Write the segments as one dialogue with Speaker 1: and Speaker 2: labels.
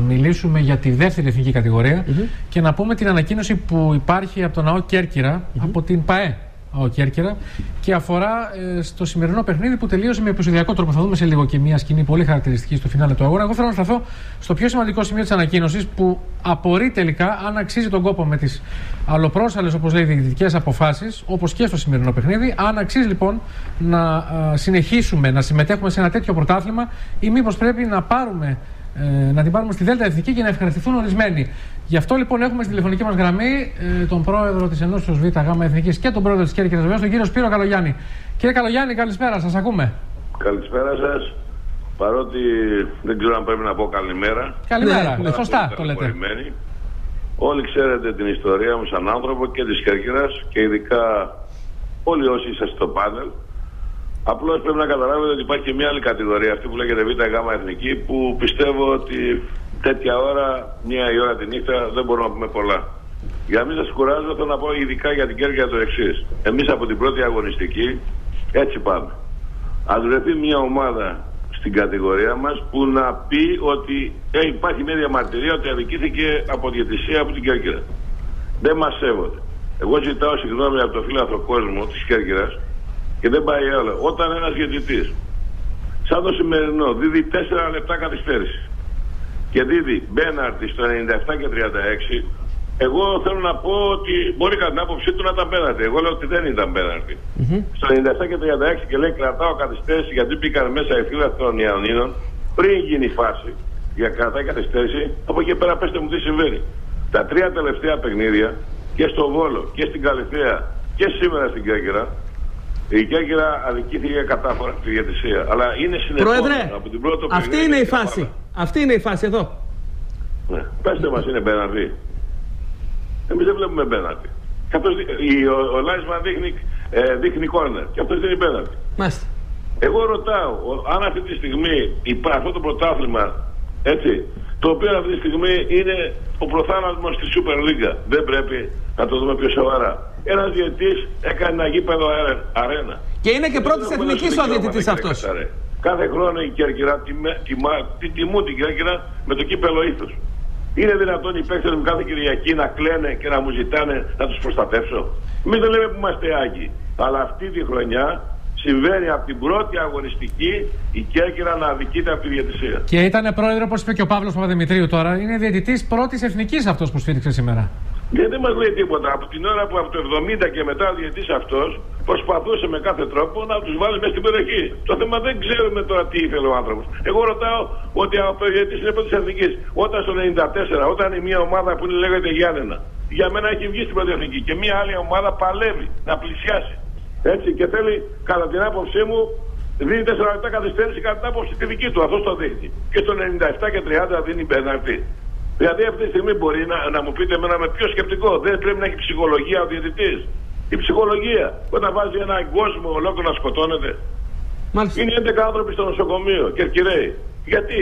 Speaker 1: μιλήσουμε για τη δεύτερη εθνική κατηγορία και να πούμε την ανακοίνωση που υπάρχει από τον ΑΟ Κέρκυρα, από την ΠΑΕ ΑΟ Κέρκυρα, και αφορά στο σημερινό παιχνίδι που τελείωσε με επεισοδιακό τρόπο. Θα δούμε σε λίγο και μια σκηνή πολύ χαρακτηριστική στο φινάλε του αγώνα. Εγώ θέλω να σταθώ στο πιο σημαντικό σημείο της ανακοίνωσης, που απορεί τελικά αν αξίζει τον κόπο με τις αλλοπρόσαλλες, όπως λέει, διαιτητικές αποφάσεις, όπως και στο σημερινό παιχνίδι. Αν αξίζει λοιπόν να συνεχίσουμε να συμμετέχουμε σε ένα τέτοιο πρωτάθλημα, ή μήπως πρέπει να την πάρουμε στη Δέλτα Εθνική και να ευχαριστηθούν ορισμένοι. Γι' αυτό λοιπόν έχουμε στη τηλεφωνική μας γραμμή τον πρόεδρο της Ενώσεως ΒΓ Εθνικής και τον πρόεδρο της Κέρκυρας, βεβαίως, τον κύριο Σπύρο Καλογιάννη. Κύριε Καλογιάννη, καλησπέρα, σας ακούμε.
Speaker 2: Καλησπέρα σας. Παρότι δεν ξέρω αν πρέπει να πω καλημέρα.
Speaker 1: Καλημέρα, σωστά το λέτε.
Speaker 2: Όλοι ξέρετε την ιστορία μου σαν άνθρωπο και της Κέρκυρας, και ειδικά όλοι όσοι είσαστε στο πάνελ. Απλώς πρέπει να καταλάβετε ότι υπάρχει και μια άλλη κατηγορία, αυτή που λέγεται ΒΓ Εθνική, που πιστεύω ότι τέτοια ώρα, 1 η ώρα τη νύχτα, δεν μπορούμε να πούμε πολλά. Για να μην σας κουράζω, θέλω να πω ειδικά για την Κέρκυρα το εξής. Εμείς από την πρώτη αγωνιστική έτσι πάμε. Ας βρεθεί μια ομάδα στην κατηγορία μας που να πει ότι υπάρχει μια διαμαρτυρία ότι αδικήθηκε από διαιτησία από την Κέρκυρα. Δεν μας σέβονται. Εγώ ζητάω συγγνώμη από το φίλαθρο κόσμο της Κέρκυρας και δεν πάει άλλο. Όταν ένας διαιτητής, σαν το σημερινό, δίδει 4 λεπτά καθυστέρηση και δίδει μπέναρτι στο 97 και 36, εγώ θέλω να πω ότι μπορεί κατά την άποψή του να ήταν πέναρτι. Εγώ λέω ότι δεν ήταν πέναρτι. Στο 97 και 36 και λέει κρατάω καθυστέρηση γιατί μπήκαν μέσα οι φίλαθροι των Ιαννίνων πριν γίνει η φάση για κρατάει καθυστέρηση. Από εκεί πέρα πέστε μου τι συμβαίνει. Τα 3 τελευταία παιχνίδια και στο Βόλο και στην Καλυθέα και σήμερα στην Κέρκυρα, η Κέρκυρα αδικήθηκε κατάφορα στη διαιτησία. Αλλά είναι συνεχόμενο από την πρώτη παιχνίδι.
Speaker 3: Αυτή είναι η φάση. Αυτή είναι η φάση εδώ.
Speaker 2: Ναι. Πέστε μας, είναι πέναρτι. Εμείς δεν βλέπουμε πέναρτι. Ο Λάισμαν δείχνει κόρνερ και αυτός δίνει πέναρτι.
Speaker 3: Μάλιστα.
Speaker 2: Εγώ ρωτάω, αν αυτή τη στιγμή υπάρχει αυτό το πρωτάθλημα, έτσι, το οποίο αυτή τη στιγμή είναι ο προθάνατος στη Super League, δεν πρέπει να το δούμε πιο σοβαρά. Ένας διαιτητής έκανε ένα γήπεδο αρένα.
Speaker 3: Και είναι και πρώτης εθνικής ο διαιτητής αυτός.
Speaker 2: Κάθε χρόνο η Κέρκυρα τιμούν την Κέρκυρα με το κύπελο ήθους. Είναι δυνατόν οι παίκτες μου κάθε Κυριακή να κλαίνε και να μου ζητάνε να τους προστατεύσω? Εμείς δεν λέμε που είμαστε άγιοι. Αλλά αυτή τη χρονιά συμβαίνει από την πρώτη αγωνιστική η Κέρκυρα να αδικείται από τη διαιτησία.
Speaker 1: Και ήταν πρόεδρο, όπως είπε και ο Παύλος Παπαδημητρίου τώρα, είναι διαιτητής πρώτης εθνικής αυτός που σφύριξε σήμερα.
Speaker 2: Και δεν μας λέει τίποτα. Από την ώρα που από το 70 και μετά ο διαιτητής αυτός προσπαθούσε με κάθε τρόπο να τους βάλει μέσα στην περιοχή. Το θέμα δεν ξέρουμε τώρα τι ήθελε ο άνθρωπος. Εγώ ρωτάω ότι ο διαιτητής είναι πρώτης εθνικής. Όταν στο 94, όταν είναι μια ομάδα που λέγεται Γιάννενα, για μένα έχει βγει στην πρώτη εθνική και μια άλλη ομάδα παλεύει να πλησιάσει. Έτσι, και θέλει, κατά την άποψή μου, δίνει 4 λεπτά καθυστέρηση κατά την άποψη τη δική του. Αυτό το δείχνει. Και στο 97 και 30 δίνει πέναρτι. Δηλαδή αυτή τη στιγμή μπορεί να μου πείτε εμένα με πιο σκεπτικό. Δεν πρέπει να έχει ψυχολογία ο διαιτητής. Η ψυχολογία, όταν βάζει έναν κόσμο ολόκληρο να σκοτώνεται. Μάλιστα. Είναι 11 άνθρωποι στο νοσοκομείο, Κερκυραίοι. Γιατί?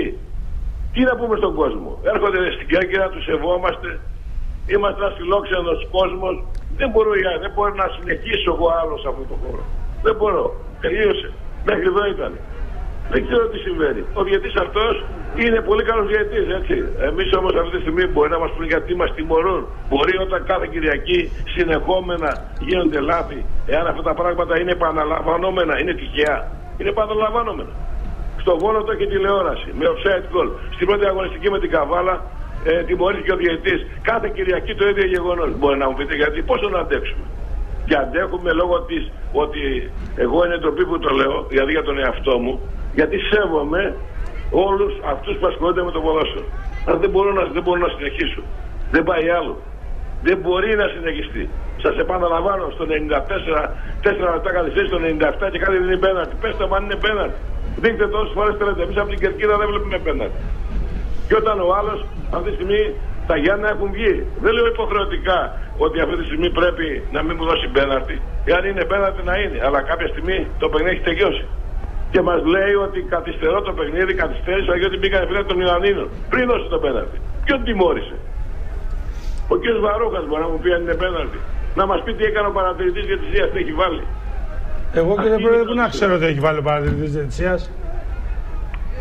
Speaker 2: Τι να πούμε στον κόσμο? Έρχονται στην Κέρκυρα, τους σεβόμαστε. Είμαστε ένας φιλόξενος κόσμος. Δεν μπορώ να συνεχίσω εγώ άλλο σε αυτό το χώρο. Δεν μπορώ. Τελείωσε. Μέχρι εδώ ήταν. Δεν ξέρω τι συμβαίνει. Ο διαιτητής αυτός είναι πολύ καλός διαιτητής, έτσι. Εμείς όμως αυτή τη στιγμή μπορεί να μας πούν γιατί μας τιμωρούν. Μπορεί όταν κάθε Κυριακή συνεχόμενα γίνονται λάθη, εάν αυτά τα πράγματα είναι επαναλαμβανόμενα, είναι τυχαία. Είναι επαναλαμβανόμενα. Στο Βόλο το έχει τηλεόραση με offside goal. Στην πρώτη αγωνιστική με την Καβάλα τιμωρήθηκε ο διαιτητής. Κάθε Κυριακή το ίδιο γεγονός. Μπορεί να μου πείτε γιατί, πόσο να αντέξουμε? Και αντέχουμε λόγω της ότι εγώ είναι ντροπή που το λέω, δηλαδή για τον εαυτό μου, γιατί σέβομαι όλους αυτούς που ασχολούνται με το ποδόσφαιρο. Αλλά δεν μπορώ να συνεχίσω. Δεν πάει άλλο. Δεν μπορεί να συνεχιστεί. Σας επαναλαμβάνω, στο 94, 4 λεπτά καθυστέρηση, στο 97 και κάτι δεν είναι πέναρτι. Πέστε μου αν είναι πέναρτι. Δείχνετε τόσες φορές θέλετε. Εμείς από την Κερκύρα δεν βλέπουμε πέναρτι. Και όταν ο άλλος, αυτή τη στιγμή, τα Γιάννα έχουν βγει. Δεν λέω υποχρεωτικά ότι αυτή τη στιγμή πρέπει να μην μου δώσει πέναρτι. Εάν είναι πέναρτι να είναι. Αλλά κάποια στιγμή το παιχνίδι έχει τελειώσει. Και μας λέει ότι καθυστερώ το παιχνίδι, καθυστέρησα γιατί μπήκαν οι φίλοι των Ιωαννίνων. Πριν δώσει το πέναρτι. Ποιον τιμώρησε? Ο κ. Βαρούχας μπορεί να μου πει αν είναι πέναρτι. Να μας πει τι έκανε ο παρατηρητής διαιτησίας, τι έχει βάλει.
Speaker 4: Εγώ κύριε Πρόεδρε, πού να ξέρω ότι έχει βάλει ο παρατηρητής διαιτησίας?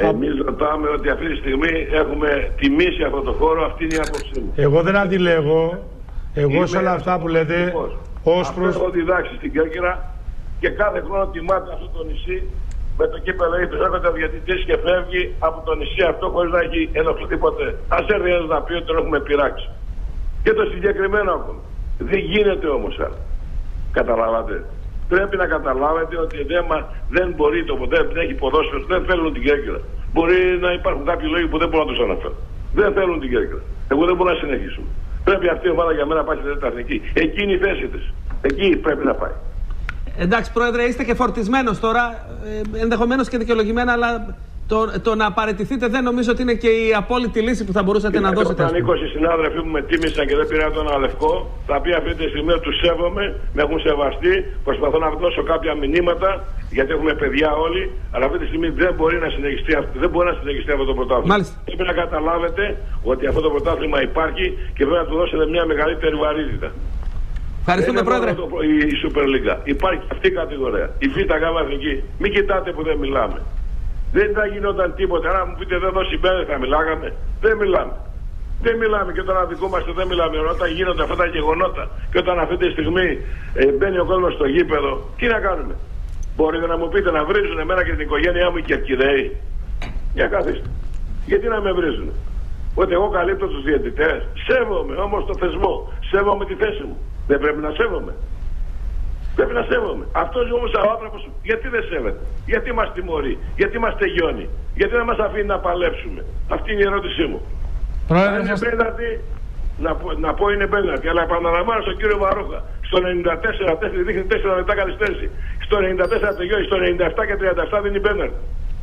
Speaker 2: Εμείς ρωτάμε ότι αυτή τη στιγμή έχουμε τιμήσει αυτό το χώρο, αυτή είναι η άποψή μου.
Speaker 4: Εγώ δεν αντιλέγω. Εγώ σε όλα αυτά που λέτε, ως προς...
Speaker 2: Αυτό έχω διδάξει στην Κέρκυρα και κάθε χρόνο τιμάται αυτό το νησί με το κύπελλο ύψος. Έρχεται ο διαιτητής και φεύγει από το νησί αυτό χωρίς να έχει ενοχληθεί ποτέ. Ας έρθει ένας να πει ότι τον έχουμε πειράξει. Και το συγκεκριμένο ακόμα. Δεν γίνεται όμως άλλο. Καταλάβατε. Πρέπει να καταλάβετε ότι δεν μπορεί το ποτέ, δεν έχει ποδόσφαιρο, δεν θέλουν την Κέρκυρα. Μπορεί να υπάρχουν κάποιοι λόγοι που δεν μπορώ να τους αναφέρω. Δεν θέλουν την Κέρκυρα. Εγώ δεν μπορώ να συνεχίσουμε. Πρέπει αυτή η ομάδα για μένα να πάει στην τέταρτη εθνική. Εκεί είναι η θέση της. Εκεί πρέπει να πάει.
Speaker 3: Εντάξει, Πρόεδρε, είστε και φορτισμένος τώρα, ενδεχομένως και δικαιολογημένα, αλλά το να παραιτηθείτε δεν νομίζω ότι είναι και η απόλυτη λύση που θα μπορούσατε να δώσετε.
Speaker 2: Όταν 20 συνάδελφοι που με τίμησαν και δεν πήραν τον Αλευκό, τα οποία αυτή τη στιγμή τους σέβομαι, με έχουν σεβαστεί, προσπαθώ να δώσω κάποια μηνύματα, γιατί έχουμε παιδιά όλοι, αλλά αυτή τη στιγμή δεν μπορεί να συνεχιστεί αυτό το πρωτάθλημα. Πρέπει να καταλάβετε ότι αυτό το πρωτάθλημα υπάρχει και πρέπει να του δώσετε μια μεγαλύτερη βαρύτητα.
Speaker 3: Ευχαριστούμε, Πρόεδρε.
Speaker 2: Η Super League. Υπάρχει αυτή η κατηγορία. Η Β' Γ' Εθνική. Μην κοιτάτε που δεν μιλάμε. Δεν θα γινόταν τίποτα. Αν μου πείτε εδώ συμπέρε θα μιλάγαμε. Δεν μιλάμε. Δεν μιλάμε και όταν αδικούμαστε δεν μιλάμε. Όταν γίνονται αυτά τα γεγονότα και όταν αυτή τη στιγμή μπαίνει ο κόσμος στο γήπεδο, τι να κάνουμε. Μπορείτε να μου πείτε να βρίζουν εμένα και την οικογένειά μου οι Κερκυραίοι. Για καθίστε. Γιατί να με βρίζουν. Ότι εγώ καλύπτω τους διαιτητές. Σέβομαι όμως το θεσμό. Σέβομαι τη θέση μου. Δεν πρέπει να σέβομαι. Πρέπει να σέβομαι. Αυτός όμως ο άνθρωπος γιατί δεν σέβεται. Γιατί μας τιμωρεί. Γιατί μας τελειώνει. Γιατί δεν μας αφήνει να παλέψουμε. Αυτή είναι η ερώτησή μου.
Speaker 1: Πρόεδρε,
Speaker 2: είναι πέναρτη, να πω είναι πέναρτη. Αλλά επαναλαμβάνω στον κύριο Μαρούχα. Στο 94 δείχνει 4 λεπτά καθυστέρηση. Στο 94 τελειώνει. Στο 97 και 37 δεν είναι πέναρτη.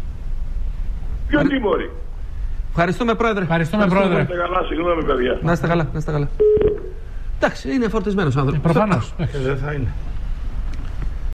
Speaker 2: Ποιο τιμωρεί.
Speaker 3: Ευχαριστούμε, Πρόεδρε.
Speaker 1: Ευχαριστούμε, Πρόεδρε.
Speaker 2: Να είστε καλά, συγγνώμη παιδιά.
Speaker 3: Να είστε καλά, να είστε καλά. Εντάξει, είναι φορτισμένος άνθρωπος.
Speaker 1: Προφανώς.
Speaker 4: Δεν θα είναι.